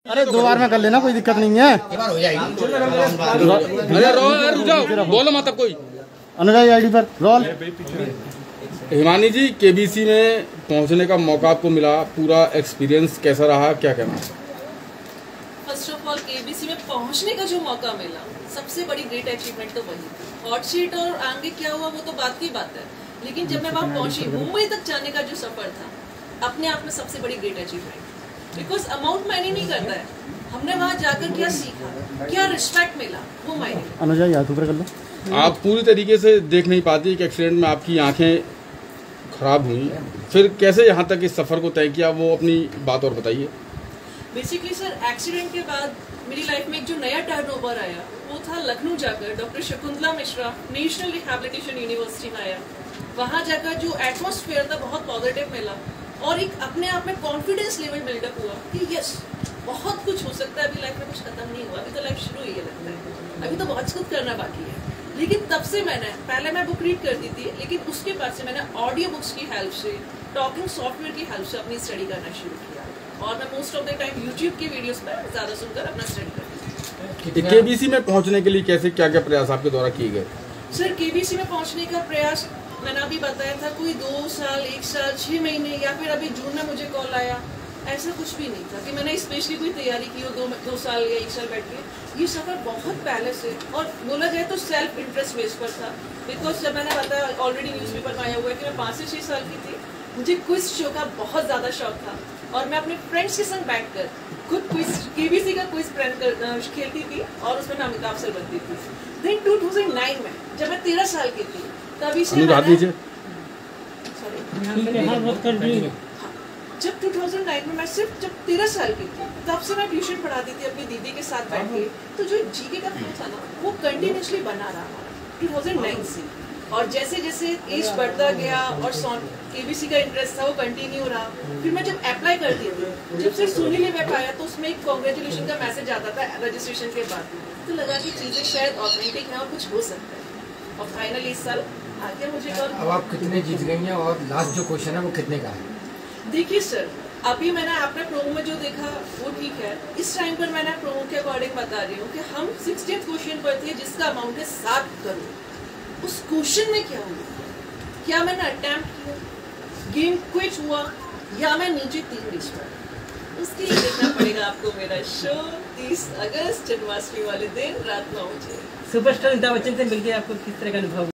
अरे 2 बार में कर लेना, कोई दिक्कत नहीं है। अरे रुक जाओ, बोलो मतलब कोई अनुराग आईडी पर रोल। हिमानी जी, केबीसी में पहुंचने का मौका आपको मिला, पूरा एक्सपीरियंस कैसा रहा, क्या कहना? फर्स्ट ऑफ ऑल केबीसी में पहुंचने का जो मौका मिला, सबसे बड़ी ग्रेट अचीवमेंट तो वही थी। हॉट सीट और आगे क्या हुआ वो तो बात की बात है, लेकिन जब मैं वहाँ पहुंची, मुंबई तक जाने का जो सफर था, अपने आप में सबसे बड़ी ग्रेट अचीवमेंट। बिकॉज अमाउंट मायने नहीं करता है, हमने वहाँ जाकर क्या सीखा, क्या रिस्पेक्ट मिला, वो मायने। अनुजा याद ऊपर कर लो। आप पूरी तरीके से देख नहीं पाती कि एक्सीडेंट में आपकी आंखें खराब हुई, फिर कैसे यहाँ तक इस सफर को तय किया, वो अपनी बात और बताइए। बेसिकली सर, एक्सीडेंट के बाद मेरी लाइफ में एक जो नया टर्नओवर आया वो था लखनऊ जाकर doctor Shakuntala Mishra national rehabilitation university में आया। वहाँ जाकर जो एटमॉस्फेयर था बहुत पॉजिटिव मिला और एक अपने आप में कॉन्फिडेंस लेवल बिल्डअप हुआ कि यस, बहुत कुछ हो सकता है, अभी लाइफ में कुछ खत्म नहीं हुआ, अभी तो लाइफ शुरू हुई है, लगता है अभी तो बहुत कुछ करना बाकी है। लेकिन तब से पहले मैं बुक रीड करती थी, लेकिन उसके बाद से मैंने ऑडियो बुक्स की हेल्प से, टॉकिंग सॉफ्टवेयर की हेल्प से अपनी स्टडी करना शुरू किया और मैं most of the time YouTube की वीडियोस पर ज्यादा सुनकर अपना स्टडी करती थी। केबीसी में पहुंचने के लिए कैसे क्या क्या प्रयास आपके द्वारा किए गए? सर, केबीसी में पहुंचने का प्रयास मैंने अभी बताया था, कोई 2 साल, 1 साल, 6 महीने या फिर अभी जून में मुझे कॉल आया, ऐसा कुछ भी नहीं था कि मैंने स्पेशली कोई तैयारी की हो 2 साल या 1 साल बैठ के। ये सफर बहुत पहले से, और बोला जाए तो सेल्फ इंटरेस्ट बेस पर था। बिकॉज जब मैंने बताया ऑलरेडी न्यूज़पेपर में आया हुआ है कि मैं 5 से 6 साल की थी, मुझे क्विज शो का बहुत ज़्यादा शौक था और मैं अपने फ्रेंड्स के संग बैठकर खुद क्विज, केबीसी का क्विज खेलती थी और उसमें मैं अमिताभ सर बनती थी। देन 2009 में जब मैं 13 साल की थी, तभी से जब 2009 में मैं सिर्फ जब 13 साल की थी, तब से मैं ट्यूशन पढ़ाती थी अपनी दीदी के साथ बैठ के। तो जो जीके का फ्लो था ना, वो कंटिन्यूसली बना रहा 2009 से, और जैसे जैसे एज बढ़ता गया और केबीसी का इंटरेस्ट था वो कंटिन्यू रहा। फिर मैं जब अप्लाई करती थी, जब से सोनी लिव ऐप आया तो उसमें एक कॉन्ग्रेचुलेशन का मैसेज आता था रजिस्ट्रेशन के बाद, तो लगा कि चीज़ें शायद ऑथेंटिक हैं और कुछ हो सकता है। और फाइनली इस साल आ गया मुझे कॉल। अब आप कितने जीत गई हैं और लास्ट जो क्वेश्चन है वो कितने का है? देखिए सर, अभी मैंने आपने प्रोमो में जो देखा वो ठीक है, इस टाइम पर मैंने प्रोमो के अकॉर्डिंग बता रही हूँ कि हम 60th क्वेश्चन पर थे जिसका अमाउंट है 7 करोड़। उस क्वेश्चन में क्या हुआ, क्या मैंने अटेम्प्ट किया, गेम क्विट हुआ या मैं नीचे 3 डिश पर, उसके लिए देखना पड़ेगा आपको मेरा शो 30 अगस्त जन्माष्टमी वाले दिन रात 9 बजे। सुपरस्टार अमिताभ बच्चन से मिलकर आपको किस तरह का अनुभव?